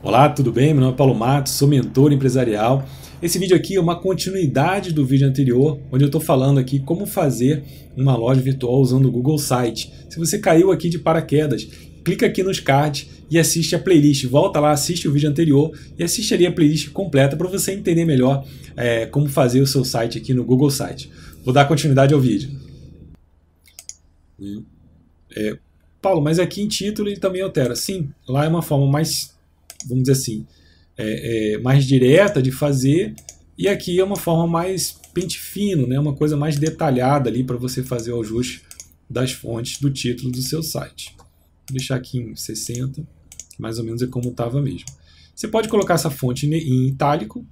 Olá, tudo bem? Meu nome é Paulo Matos, sou mentor empresarial. Esse vídeo aqui é uma continuidade do vídeo anterior, onde eu estou falando aqui como fazer uma loja virtual usando o Google Site. Se você caiu aqui de paraquedas, clica aqui nos cards e assiste a playlist. Volta lá, assiste o vídeo anterior e assiste ali a playlist completa para você entender melhor como fazer o seu site aqui no Google Site. Vou dar continuidade ao vídeo. Paulo, mas aqui em título ele também altera. Sim, lá é uma forma mais, vamos dizer assim, mais direta de fazer, e aqui é uma forma mais pente fino, né? Uma coisa mais detalhada ali para você fazer o ajuste das fontes do título do seu site. Vou deixar aqui em 60, mais ou menos é como estava mesmo. Você pode colocar essa fonte em itálico,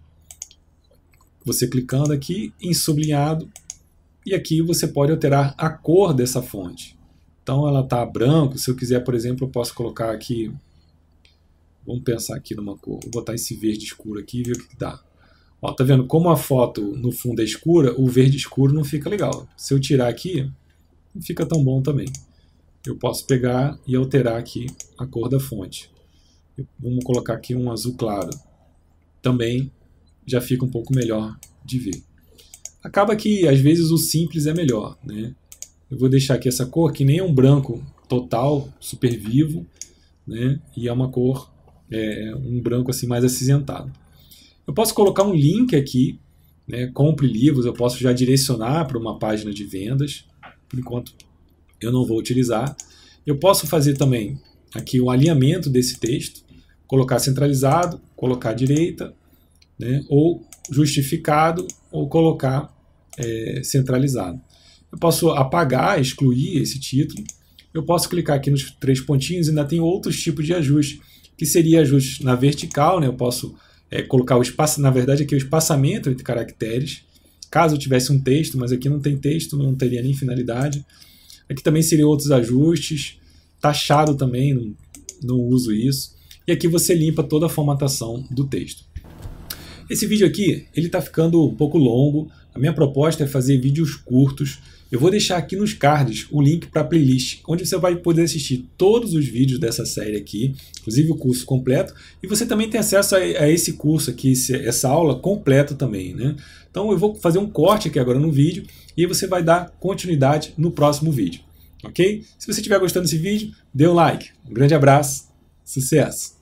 você clicando aqui em sublinhado, e aqui você pode alterar a cor dessa fonte. Então ela está branco, se eu quiser, por exemplo, eu posso colocar aqui, vamos pensar aqui numa cor, vou botar esse verde escuro aqui e ver o que dá. Ó, tá vendo? Como a foto no fundo é escura, o verde escuro não fica legal. Se eu tirar aqui, não fica tão bom também. Eu posso pegar e alterar aqui a cor da fonte. Vamos colocar aqui um azul claro. Também já fica um pouco melhor de ver. Acaba que às vezes o simples é melhor, né? Eu vou deixar aqui essa cor que nem é um branco total, super vivo, né? E é uma cor, um branco assim mais acinzentado. Eu posso colocar um link aqui, né? Compre livros, eu posso já direcionar para uma página de vendas, por enquanto eu não vou utilizar. Eu posso fazer também aqui o alinhamento desse texto, colocar centralizado, colocar à direita, né? Ou justificado, ou colocar centralizado. Eu posso apagar, excluir esse título. Eu posso clicar aqui nos três pontinhos e ainda tem outros tipos de ajuste, que seria ajuste na vertical, né? Eu posso colocar o espaço, na verdade aqui é o espaçamento entre caracteres, caso eu tivesse um texto, mas aqui não tem texto, não teria nem finalidade. Aqui também seriam outros ajustes, taxado também, não uso isso. E aqui você limpa toda a formatação do texto. Esse vídeo aqui, ele está ficando um pouco longo. A minha proposta é fazer vídeos curtos. Eu vou deixar aqui nos cards o link para a playlist, onde você vai poder assistir todos os vídeos dessa série aqui, inclusive o curso completo, e você também tem acesso a esse curso aqui, essa aula completa também, né? Então eu vou fazer um corte aqui agora no vídeo, e aí você vai dar continuidade no próximo vídeo, ok? Se você estiver gostando desse vídeo, dê um like. Um grande abraço, sucesso!